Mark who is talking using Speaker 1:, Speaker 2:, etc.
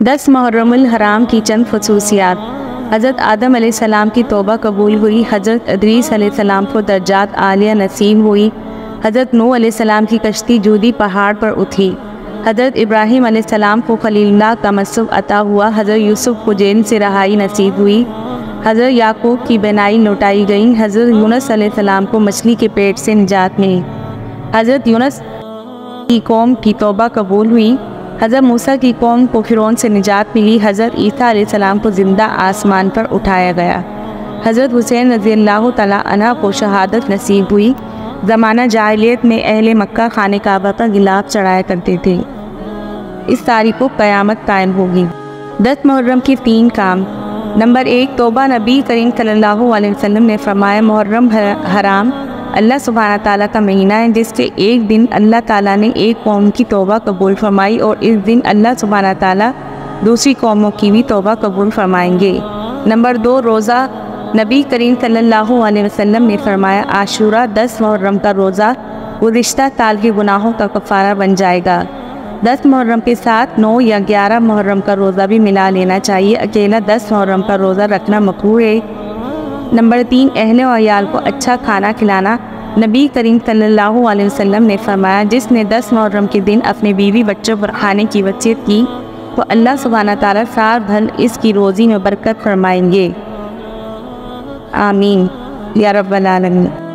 Speaker 1: 10 मुहर्रमुल हराम की चंद खसूसियात। हज़रत आदम अलैहिस्सलाम की तौबा कबूल हुई। हज़रत इदरीस अलैहिस्सलाम को दर्जात आलिया नसीब हुई। हज़रत नूह अलैहिस्सलाम की कश्ती जूदी पहाड़ पर उठी। हज़रत इब्राहीम अलैहिस्सलाम को खलीलुल्लाह का मसब अता हुआ। हज़रत यूसुफ को जेल से रहाई नसीब हुई। हज़रत याकूब की बेनाई लौटाई गई। हज़रत यूनुस अलैहिस्सलाम को मछली के पेट से निजात मिली। हज़रत यूनुस की कौम की तौबा कबूल हुई। हज़रत मूसा की कौम को फिरौन से निजात मिली। हज़रत ईसा अलैहिस्सलाम को ज़िंदा आसमान पर उठाया गया। हज़रत हुसैन रज़ियल्लाहु तआला अन्हु को शहादत नसीब हुई। ज़माना जाहिलियत में अहले मक्का खाने काबा पर गिलाफ चढ़ाया करते थे। इस तारीख को क़यामत कायम होगी। 10 मुहर्रम की 3 काम। नंबर 1, तौबा। नबी करीम सल्लल्लाहु अलैहि वसल्लम ने फरमाया, मुहर्रम हराम अल्लाह सुब्हानहू तआला का महीना है, जिसके एक दिन अल्लाह ताला ने एक कौम की तौबा कबूल फरमाई और इस दिन अल्लाह सुब्हानहू तआला दूसरी कौमों की भी तौबा कबूल फरमाएंगे। नंबर 2, रोज़ा। नबी करीम सल्लल्लाहु अलैहि वसल्लम ने फरमाया, आशूरा 10 मुहर्रम का रोज़ा गुज़िश्ता साल के गुनाहों का कफ़ारा बन जाएगा। 10 मुहर्रम के साथ 9 या 11 मुहर्रम का रोज़ा भी मिला लेना चाहिए। अकेला 10 मुहर्रम का रोज़ा रखना मकरूह है। नंबर 3, अहले और अयाल को अच्छा खाना खिलाना। नबी करीम सल्लल्लाहु अलैहि वसल्लम ने फरमाया, जिसने 10 मुहर्रम के दिन अपने बीवी बच्चों पर खाने की वसीयत की तो अल्लाह सुब्हानहू तआला साल भर इसकी रोज़ी में बरकत फरमाएंगे। आमीन या रब्बल आलमीन।